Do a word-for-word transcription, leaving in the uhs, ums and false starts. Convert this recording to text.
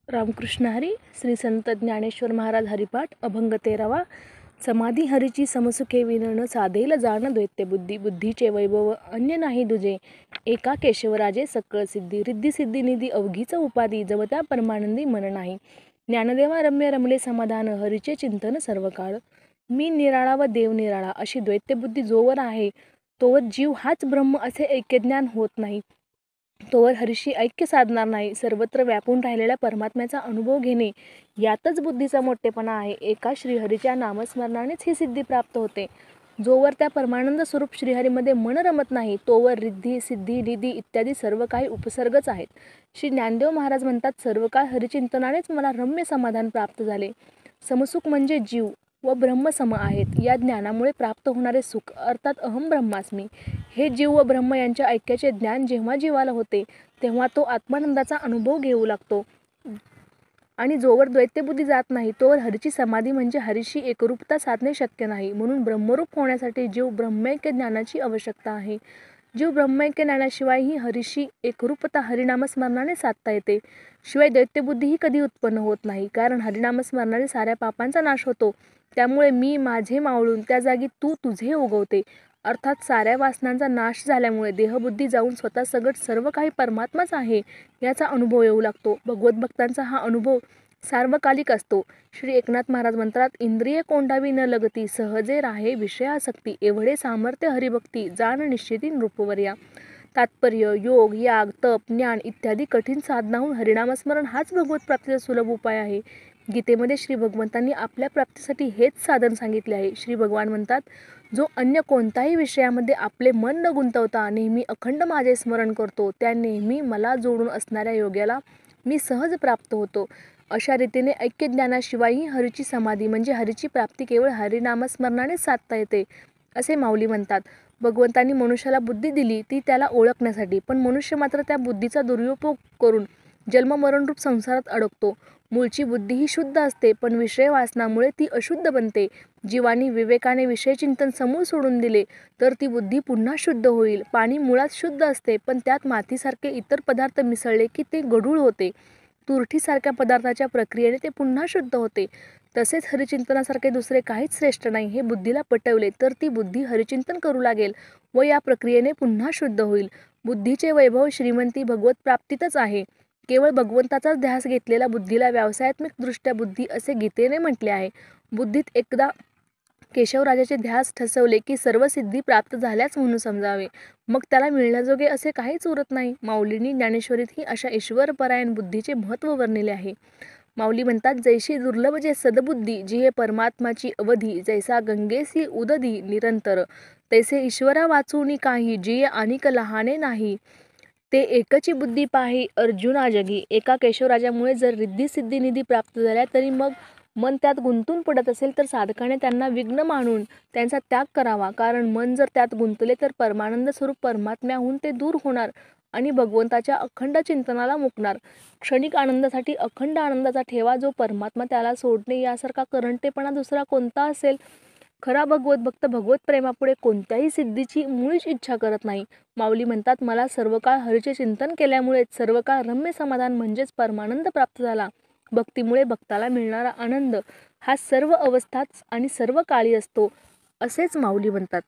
रामकृष्ण हरी. श्री संत ज्ञानेश्वर महाराज हरिपाठ अभंग तेरावा. समाधी हरीची समसुखे विनण साधेल जाण दैत्य बुद्धी. बुद्धीचे वैभव अन्य नाही दुजे, एका केशवराजे सकळ सिद्धी. रिद्धी सिद्धी निधी अवघीच उपाधी, जवत्या परमानंदी मन नाही. ज्ञानदेवा रम्य रमले समाधान, हरीचे चिंतन सर्व काळ. मी निराळा व देव निराळा, अशी दैत्य बुद्धी जोवर आहे तोवर जीव हाच ब्रह्म असे ऐक्यज्ञान होत नाही. तोवर हरीशी ऐक्य साधणार नाही. सर्वत्र व्यापून राहिलेल्या परमात्म्याचा अनुभव घेणे यातच बुद्धीचा मोठेपणा आहे. एका श्रीहरीच्या नामस्मरणानेच ही सिद्धी प्राप्त होते. जोवर त्या परमानंद स्वरूप श्रीहरीमध्ये मन रमत नाही तोवर रिद्धी सिद्धी निधी इत्यादी सर्व काही उपसर्गच आहेत. श्री ज्ञानदेव महाराज म्हणतात, सर्व काळ हरिचिंतनानेच मला रम्य समाधान प्राप्त झाले. समसुख म्हणजे जीव व ब्रह्म सम आहेत. या ज्ञानामुळे प्राप्त होणारे सुख अर्थात अहम ब्रह्मास्मी हे जीव व ब्रह्म यांच्या ऐक्याचे ज्ञान जेव्हा जीवाला होते तेव्हा तो आत्मानंदाचा अनुभव घेऊ लागतो. आणि जोवर द्वैत्यबुद्धी जात नाही तोवर हरीची समाधी म्हणजे हरीशी एकरूपता साधणे शक्य नाही. म्हणून ब्रह्मरूप होण्यासाठी जीव ब्रह्मैक्य ज्ञानाची आवश्यकता आहे. जीव ब्रह्मैक्य ज्ञानाशिवाय ही हरीशी एकरूपता हरिनामस्मरणाने साधता येते. शिवाय दैत्यबुद्धीही कधी उत्पन्न होत नाही, कारण हरिनामस्मरणाने साऱ्या पापांचा नाश होतो. त्यामुळे मी माझे मावळून त्या जागी तू तुझे उगवते. अर्थात साऱ्या वासनांचा नाश झाल्यामुळे देहबुद्धी जाऊन स्वतः सगट सर्व काही परमात्माच आहे याचा अनुभव येऊ लागतो. भगवत भक्तांचा हा अनुभव सार्वकालिक असतो. श्री एकनाथ महाराज म्हणतात, इंद्रिय कोंडावी न लगती, सहजे राहे विषयासक्ती. एवढे सामर्थ्य हरिभक्ती, जाण निश्चिती नृपवर्या. तात्पर्य, योग याग तप ज्ञान इत्यादी कठीण साधनाहून हरिनामस्मरण हाच भगवत प्राप्तीचा सुलभ उपाय आहे. गीतेमध्ये श्री भगवंतांनी आपल्या प्राप्तीसाठी हेच साधन सांगितले आहे. श्री भगवान म्हणतात, जो अन्य कोणत्याही विषयामध्ये आपले मन न गुंतवता नेहमी अखंड माझे स्मरण करतो त्या नेहमी मला जोडून असणाऱ्या योग्याला मी सहज प्राप्त होतो. अशा रीतीने ऐक्यज्ञानाशिवायही हरीची समाधी म्हणजे हरीची प्राप्ती केवळ हरिनामस्मरणानेच साधता येते असे माऊली म्हणतात. भगवंतांनी मनुष्याला बुद्धी दिली ती त्याला ओळखण्यासाठी, पण मनुष्य मात्र त्या बुद्धीचा दुरुपयोग करून जन्ममरणरूप संसारात अडकतो. मूळची बुद्धी ही शुद्ध असते, पण विषय वासनामुळे ती अशुद्ध बनते. जीवानी विवेकाने विषयचिंतन समूळ सोडून दिले तर ती बुद्धी पुन्हा शुद्ध होईल. पाणी मुळात शुद्ध असते, पण त्यात मातीसारखे इतर पदार्थ मिसळले की ते गढूळ होते. तुरठीसारख्या पदार्थाच्या प्रक्रियेने ते पुन्हा शुद्ध होते. तसेच हरिचिंतनासारखे दुसरे काहीच श्रेष्ठ नाही हे बुद्धीला पटवले तर ती बुद्धी हरिचिंतन करू लागेल व या प्रक्रियेने पुन्हा शुद्ध होईल. बुद्धीचे वैभव श्रीमंती भगवत प्राप्तीतच आहे. केवळ भगवंताचाच ध्यास घेतलेल्या बुद्धीला व्यावसायात्मक दृष्ट्या बुद्धी असे गीतेने म्हटले आहे. बुद्धीत एकदा केशवराजाचे ध्यास ठसवले की सर्व सिद्धी प्राप्त झाल्याच म्हणून समजावे. मग त्याला मिळण्याजोगे असे काहीच उरत नाही. माऊलींनी ज्ञानेश्वरीतही अशा ईश्वरपरायण बुद्धीचे महत्त्व वर्णिले आहे. माऊली म्हणतात, जैशी दुर्लभ जे सदबुद्धी, जी हे परमात्माची अवधी. जैसा गंगेसी उदधी निरंतर, तैसे ईश्वरा वाचूनी काही. जी अनिक लहाने नाही, ते एकची बुद्धी पाही अर्जुना जगी. एका केशवराजामुळे जर रिद्धी सिद्धी निधी प्राप्त झाल्या तरी मग मन त्यात गुंतून पडत असेल तर साधकाने त्यांना विघ्न मानून त्यांचा त्याग करावा. कारण मन जर त्यात गुंतले तर परमानंद स्वरूप परमात्म्याहून ते दूर होणार आणि भगवंताच्या अखंड चिंतनाला मुकणार. क्षणिक आनंदासाठी अखंड आनंदाचा ठेवा जो परमात्मा त्याला सोडणे यासारखा करंटेपणा दुसरा कोणता असेल. खरा भगवत भक्त भगवत प्रेमापुढे कोणत्याही सिद्धीची मुळीच इच्छा करत नाही. माऊली म्हणतात, मला सर्व काळ हरीचे चिंतन केल्यामुळेच सर्व काळ रम्य समाधान म्हणजेच परमानंद प्राप्त झाला. भक्तीमुळे भक्ताला मिळणारा आनंद हा सर्व अवस्थात आणि सर्व काळी असतो असेच माऊली म्हणतात.